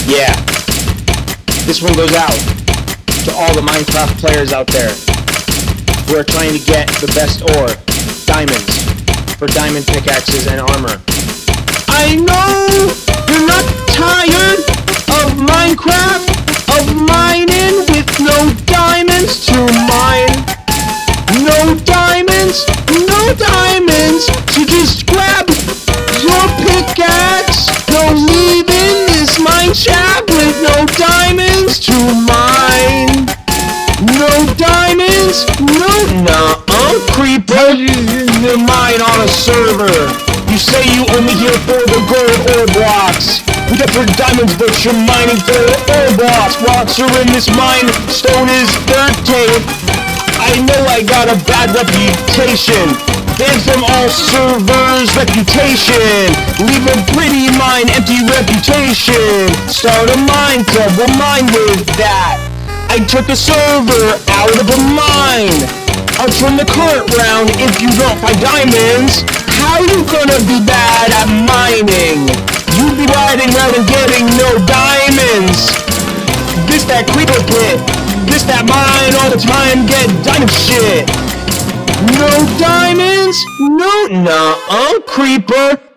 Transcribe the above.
Yeah. This one goes out to all the Minecraft players out there who are trying to get the best ore, diamonds, for diamond pickaxes and armor. I know you're not tired of Minecraft, of mining with no diamonds to mine. No diamonds, so just grab your pickaxe. No leaving this mine shaft with no diamonds to mine. No diamonds, Nuh-uh, creeper. You mine on a server. You say you only here for the gold ore blocks. We got for diamonds, but you're mining for ore blocks. Blocks are in this mine, stone is dirt tape. I know I got a bad reputation. Banned from all servers, reputation. Leave a pretty mine, empty reputation. Start a mine club, we'll mine with that. I took a server out of a mine. I'll turn the cart round if you don't find diamonds. How you gonna be bad at mining? You be riding around and getting no diamonds. This that creeper pit. This that mine all the time, get diamond shit. No diamonds? No, Nuh-uh, creeper.